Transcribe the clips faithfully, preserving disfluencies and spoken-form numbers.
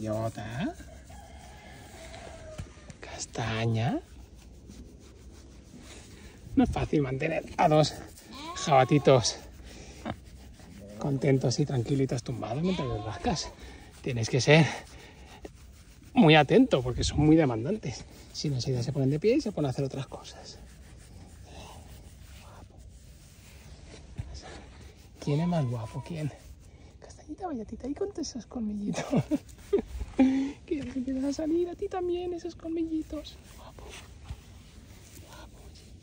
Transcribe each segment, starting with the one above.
bellota. Castaña. No es fácil mantener a dos jabatitos contentos y tranquilitos tumbados mientras los rascas. Tienes que ser muy atento porque son muy demandantes. Si no, enseguida se ponen de pie y se ponen a hacer otras cosas. ¿Quién es más guapo? ¿Quién? Castañita, bellatita, y con esos colmillitos. Que ya se empiezan a salir a ti también esos colmillitos. Guapo. Guapo.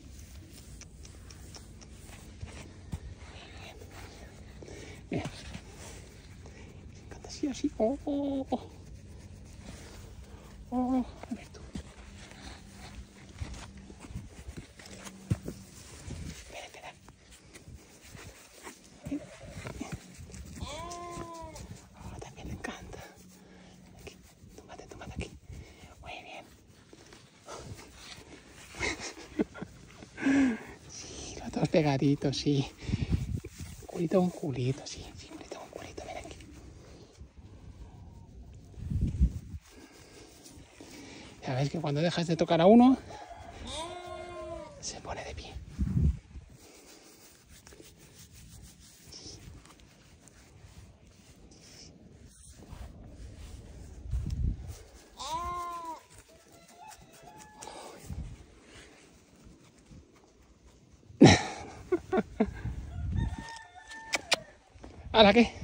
Bien. Me encanta así, así. Oh, oh, oh. Oh, a ver tú. Espera, espera. Oh, también le encanta. Aquí, tómate, tómate aquí. Muy bien. Sí, los dos pegaditos, sí. Un culito, un culito, sí. Sí, un culito, un culito. Ven aquí. Ya ves que cuando dejas de tocar a uno, se pone de pie. ¿Ahora qué?